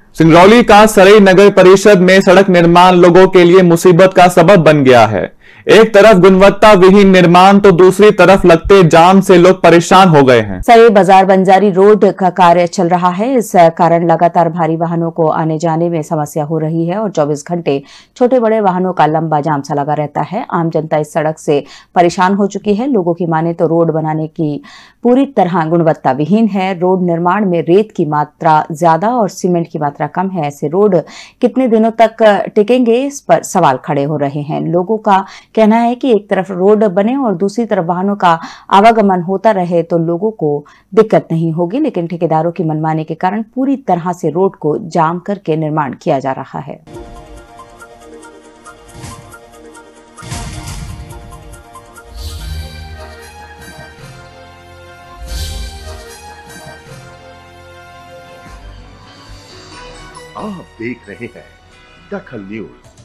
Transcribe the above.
सिंगरौली का सरई नगर परिषद में सड़क निर्माण लोगों के लिए मुसीबत का सबब बन गया है। एक तरफ गुणवत्ता विहीन निर्माण तो दूसरी तरफ लगते जाम से लोग परेशान हो गए हैं। सरई बाजार बंजारी रोड का कार्य चल रहा है। इस कारण लगातार भारी वाहनों को आने जाने में समस्या हो रही है और 24 घंटे छोटे बड़े वाहनों का लंबा जाम सा लगा रहता है। आम जनता इस सड़क से परेशान हो चुकी है। लोगों की माने तो रोड बनाने की पूरी तरह गुणवत्ता विहीन है। रोड निर्माण में रेत की मात्रा ज्यादा और सीमेंट की मात्रा कम है। ऐसे रोड कितने दिनों तक टिकेंगे, इस पर सवाल खड़े हो रहे हैं। लोगों का कहना है कि एक तरफ रोड बने और दूसरी तरफ वाहनों का आवागमन होता रहे तो लोगों को दिक्कत नहीं होगी, लेकिन ठेकेदारों की मनमानी के कारण पूरी तरह से रोड को जाम करके निर्माण किया जा रहा है। आप देख रहे हैं दखल न्यूज।